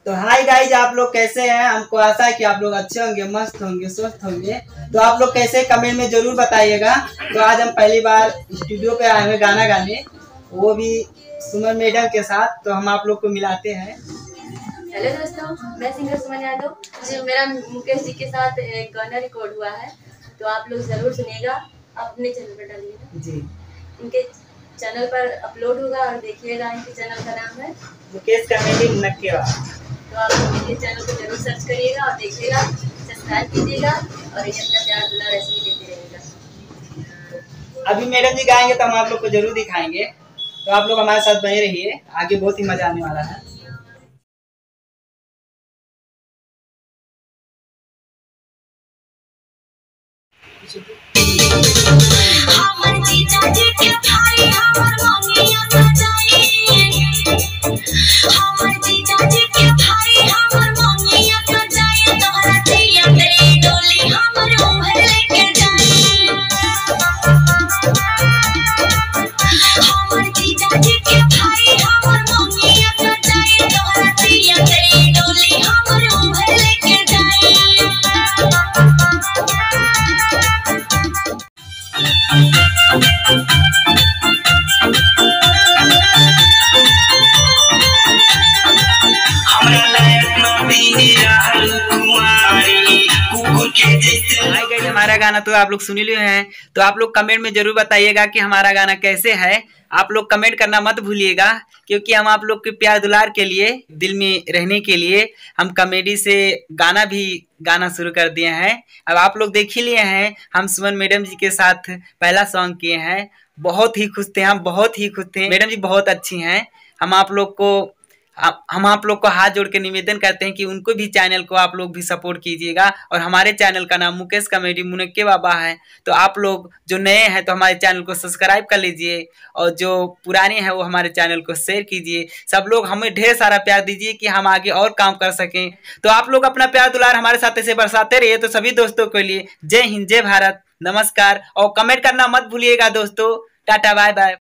तो hi guys, आप लोग कैसे हैं? हमको आशा है कि आप लोग अच्छे होंगे, मस्त होंगे, स्वस्थ होंगे। तो आप लोग कैसे, कमेंट में जरूर बताइएगा। तो आज हम पहली बार स्टूडियो पे आए हुए गाना गाने, वो भी सुमन मैडम के साथ। तो हम आप लोग को मिलाते हैं। हेलो दोस्तों, मैं सिंगर सुमन यादव। जो मेरा मुकेश जी के साथ एक गाना रिकॉर्ड हुआ है, तो आप लोग जरूर सुनिएगा, अपने चैनल पर डालिएगा जी। इनके चैनल पर अपलोड होगा और देखिएगा। इनके चैनल का नाम है मुकेश कॉमेडी मुनक्केबाज। तो आप लोग इनके चैनल को जरूर सर्च करिएगा और देखिएगा, सब्सक्राइब कीजिएगा और ये अपना प्यार दुलार ऐसे ही देते रहिएगा। अभी मैडम जी गाएंगे तो हम आप लोग को जरूर दिखाएंगे। तो आप लोग हमारे साथ बने रहिए, आगे बहुत ही मजा आने वाला है। हमर जीजा जी के भाई हमर मंगिया सजाई। हमर जीजा जी के भाई हमर मंगिया सजाई। तोहरा दिया तेरी डोली हमर ओहर लेके जाई। हमर जीजा जी के भाई हमर मंगिया सजाई। तोहरा दिया तेरी डोली हमर ओहर लेके जाई। हमारा गाना तो आप लोग सुन लिए हैं। तो आप लोग कमेंट में जरूर बताइएगा कि हमारा गाना कैसे है। आप लोग कमेंट करना मत भूलिएगा, क्योंकि हम आप लोग के प्यार दुलार के लिए, दिल में रहने के लिए हम कॉमेडी से गाना शुरू कर दिए हैं। अब आप लोग देख ही लिए हैं, हम सुमन मैडम जी के साथ पहला सॉन्ग किए हैं। बहुत ही खुश थे हम, बहुत ही खुश थे। मैडम जी बहुत अच्छी हैं। हम आप लोग को हाथ जोड़ के निवेदन करते हैं कि उनको भी, चैनल को आप लोग भी सपोर्ट कीजिएगा। और हमारे चैनल का नाम मुकेश कॉमेडी मुनक्केबाज है। तो आप लोग जो नए हैं तो हमारे चैनल को सब्सक्राइब कर लीजिए, और जो पुराने हैं वो हमारे चैनल को शेयर कीजिए। सब लोग हमें ढेर सारा प्यार दीजिए कि हम आगे और काम कर सकें। तो आप लोग अपना प्यार दुलार हमारे साथ ऐसे बरसाते रहिए। तो सभी दोस्तों के लिए जय हिंद, जय भारत, नमस्कार। और कमेंट करना मत भूलिएगा दोस्तों। Ta-ta, bye bye.